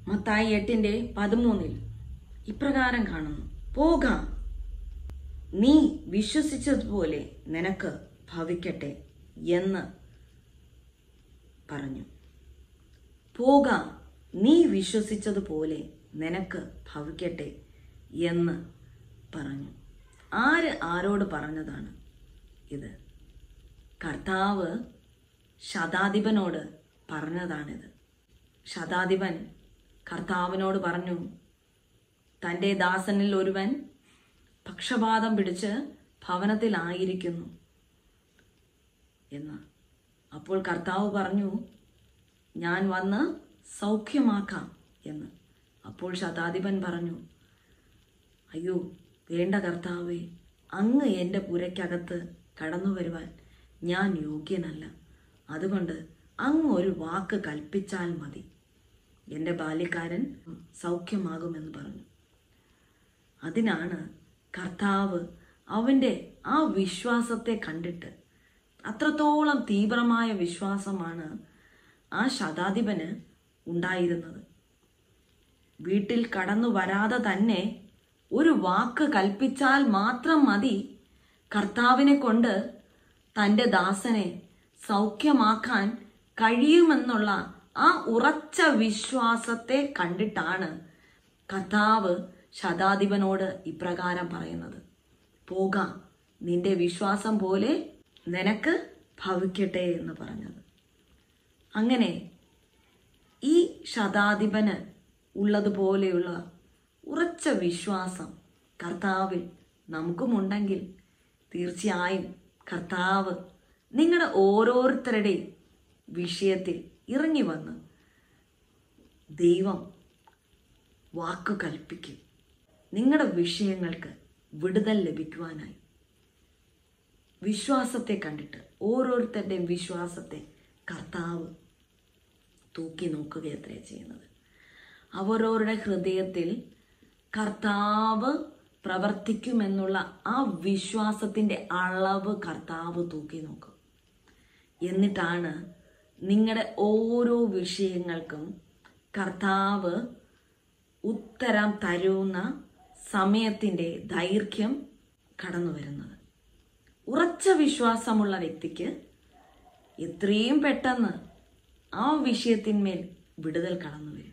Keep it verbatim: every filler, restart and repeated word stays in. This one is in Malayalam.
മത്തായി എട്ടിന്റെ പതിമൂന്നിൽ ഇപ്രകാരം കാണുന്നു, പോകാം, നീ വിശ്വസിച്ചതുപോലെ നിനക്ക് ഭവിക്കട്ടെ എന്ന് പറഞ്ഞു. പോകാം, നീ വിശ്വസിച്ചതുപോലെ നിനക്ക് ഭവിക്കട്ടെ എന്ന് പറഞ്ഞു. ആര് ആരോട് പറഞ്ഞതാണ് ഇത്? കർത്താവ് ശതാധിപനോട് പറഞ്ഞതാണിത്. ശതാധിപൻ കർത്താവിനോട് പറഞ്ഞു, തൻ്റെ ദാസനിൽ ഒരുവൻ പക്ഷപാതം പിടിച്ച് ഭവനത്തിലായിരിക്കുന്നു എന്ന്. അപ്പോൾ കർത്താവ് പറഞ്ഞു, ഞാൻ വന്ന് സൗഖ്യമാക്കാം എന്ന്. അപ്പോൾ ശതാധിപൻ പറഞ്ഞു, അയ്യോ വേണ്ട കർത്താവേ, അങ്ങ് എൻ്റെ പുരയ്ക്കകത്ത് കടന്നു വരുവാൻ ഞാൻ യോഗ്യനല്ല. അതുകൊണ്ട് അങ്ങ് ഒരു വാക്ക് കൽപ്പിച്ചാൽ മതി, എൻ്റെ ബാല്യക്കാരൻ സൗഖ്യമാകുമെന്ന് പറഞ്ഞു. അതിനാണ് കർത്താവ് അവൻ്റെ ആ വിശ്വാസത്തെ കണ്ടിട്ട്, അത്രത്തോളം തീവ്രമായ വിശ്വാസമാണ് ആ ശതാധിപന് ഉണ്ടായിരുന്നത്. വീട്ടിൽ കടന്നു വരാതെ തന്നെ ഒരു വാക്ക് കൽപ്പിച്ചാൽ മാത്രം മതി കർത്താവിനെ കൊണ്ട് തൻ്റെ ദാസനെ സൗഖ്യമാക്കാൻ കഴിയുമെന്നുള്ള ആ ഉറച്ച വിശ്വാസത്തെ കണ്ടിട്ടാണ് കർത്താവ് ശതാധിപനോട് ഇപ്രകാരം പറയുന്നത്, പോകാം, നിന്റെ വിശ്വാസം പോലെ നിനക്ക് ഭവിക്കട്ടെ എന്ന് പറഞ്ഞത്. അങ്ങനെ ഈ ശതാധിപന് ഉള്ളതുപോലെയുള്ള ഉറച്ച വിശ്വാസം കർത്താവിൽ നമുക്കുമുണ്ടെങ്കിൽ തീർച്ചയായും കർത്താവ് നിങ്ങളുടെ ഓരോരുത്തരുടെയും വിഷയത്തിൽ ഇറങ്ങി വന്ന് ദൈവം വാക്കു കൽപ്പിക്കും. നിങ്ങളുടെ വിഷയങ്ങൾക്ക് വിടുതൽ ലഭിക്കുവാനായി വിശ്വാസത്തെ കണ്ടിട്ട് ഓരോരുത്തരുടെയും വിശ്വാസത്തെ കർത്താവ് തൂക്കി നോക്കുകയത്രേ ചെയ്യുന്നത്. അവരവരുടെ ഹൃദയത്തിൽ കർത്താവ് പ്രവർത്തിക്കുമെന്നുള്ള ആ വിശ്വാസത്തിൻ്റെ അളവ് കർത്താവ് തൂക്കി നോക്കും. എന്നിട്ടാണ് നിങ്ങളുടെ ഓരോ വിഷയങ്ങൾക്കും കർത്താവ് ഉത്തരം തരുന്ന സമയത്തിൻ്റെ ദൈർഘ്യം കടന്നു വരുന്നത്. ഉറച്ച വിശ്വാസമുള്ള വ്യക്തിക്ക് എത്രയും പെട്ടെന്ന് ആ വിഷയത്തിന്മേൽ വിടുതൽ കടന്നു വരും.